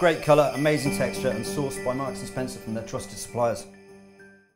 Great colour, amazing texture and sourced by Marks & Spencer from their trusted suppliers.